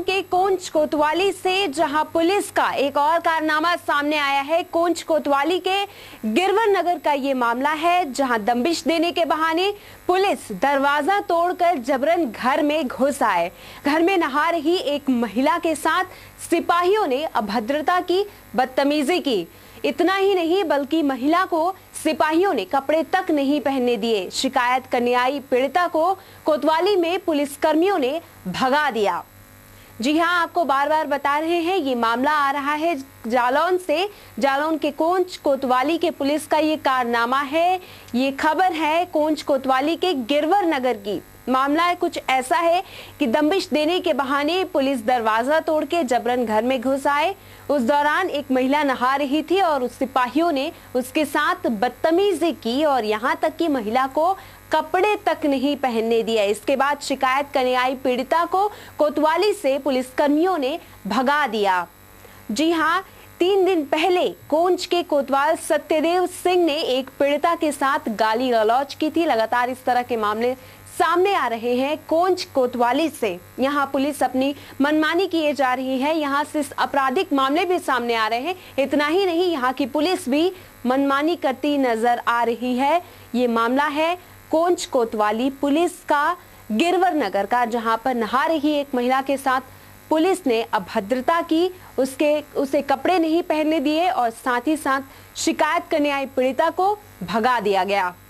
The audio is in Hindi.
के कोंच कोतवाली से, जहां पुलिस का एक और कारनामा सामने आया है। कोंच कोतवाली के गिरवर नगर का ये मामला है, जहां दबिश देने के बहाने पुलिस दरवाजा तोड़कर जबरन घर में घुस आए। घर में नहा रही एक महिला के साथ सिपाहियों ने अभद्रता की, बदतमीजी की। इतना ही नहीं बल्कि महिला को सिपाहियों ने कपड़े तक नहीं पहनने दिए। शिकायत करने आई पीड़िता को कोतवाली में पुलिसकर्मियों ने भगा दिया। जी हां, आपको बार बार बता रहे हैं, ये मामला आ रहा है जालौन से। जालौन के कोंच कोतवाली के पुलिस का ये कारनामा है। ये खबर है कोंच कोतवाली के गिरवर नगर की। मामला कुछ ऐसा है कि दबिश देने के बहाने पुलिस दरवाजा तोड़ के जबरन घर में घुस आए। उस दौरान एक महिला नहा रही थी और उस सिपाहियों ने उसके साथ बदतमीजी की और यहां तक कि महिला को कपड़े तक नहीं पहनने दिया। इसके बाद शिकायत करने आई पीड़िता को कोतवाली से पुलिसकर्मियों ने भगा दिया। जी हां, 3 दिन पहले कोंच के कोतवाल सत्यदेव सिंह ने एक पीड़िता के साथ गाली गलौज की थी। लगातार इस तरह के मामले सामने आ रहे हैं कोंच कोतवाली से। यहां पुलिस अपनी मनमानी किए जा रही है। यहां से आपराधिक मामले भी सामने आ रहे हैं। इतना ही नहीं, यहां की पुलिस भी मनमानी करती नजर आ रही है। ये मामला है कोंच कोतवाली पुलिस का गिरवर नगर का, जहां पर नहा रही एक महिला के साथ पुलिस ने अभद्रता की, उसे कपड़े नहीं पहनने दिए और साथ ही साथ शिकायत करने आई पीड़िता को भगा दिया गया।